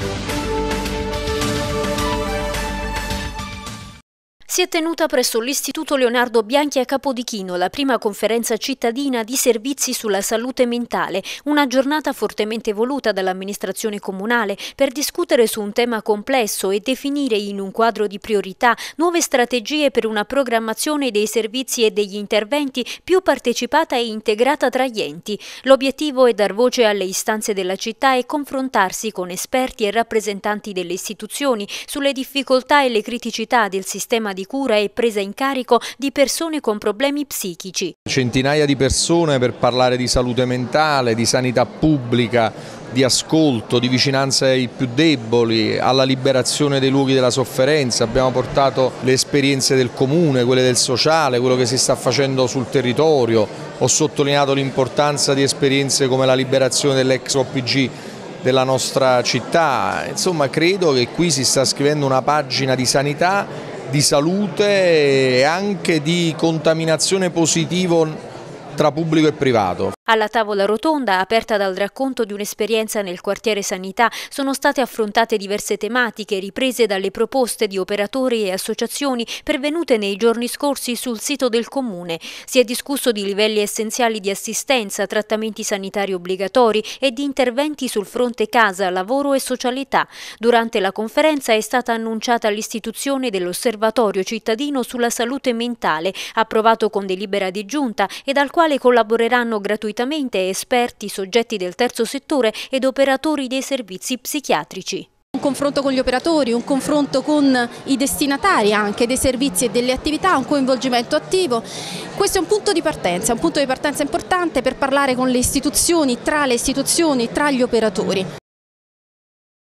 Si è tenuta presso l'Istituto Leonardo Bianchi a Capodichino la prima conferenza cittadina di servizi sulla salute mentale, una giornata fortemente voluta dall'amministrazione comunale per discutere su un tema complesso e definire in un quadro di priorità nuove strategie per una programmazione dei servizi e degli interventi più partecipata e integrata tra gli enti. L'obiettivo è dar voce alle istanze della città e confrontarsi con esperti e rappresentanti delle istituzioni sulle difficoltà e le criticità del sistema di cura e presa in carico di persone con problemi psichici. Centinaia di persone per parlare di salute mentale, di sanità pubblica, di ascolto, di vicinanza ai più deboli, alla liberazione dei luoghi della sofferenza. Abbiamo portato le esperienze del comune, quelle del sociale, quello che si sta facendo sul territorio. Ho sottolineato l'importanza di esperienze come la liberazione dell'ex OPG della nostra città. Insomma, credo che qui si sta scrivendo una pagina di sanità, di salute e anche di contaminazione positivo tra pubblico e privato. Alla tavola rotonda, aperta dal racconto di un'esperienza nel quartiere Sanità, sono state affrontate diverse tematiche riprese dalle proposte di operatori e associazioni pervenute nei giorni scorsi sul sito del Comune. Si è discusso di livelli essenziali di assistenza, trattamenti sanitari obbligatori e di interventi sul fronte casa, lavoro e socialità. Durante la conferenza è stata annunciata l'istituzione dell'Osservatorio cittadino sulla salute mentale, approvato con delibera di giunta e dal quale collaboreranno gratuitamente esperti, soggetti del terzo settore ed operatori dei servizi psichiatrici. Un confronto con gli operatori, un confronto con i destinatari anche dei servizi e delle attività, un coinvolgimento attivo. Questo è un punto di partenza importante per parlare con le istituzioni, tra gli operatori.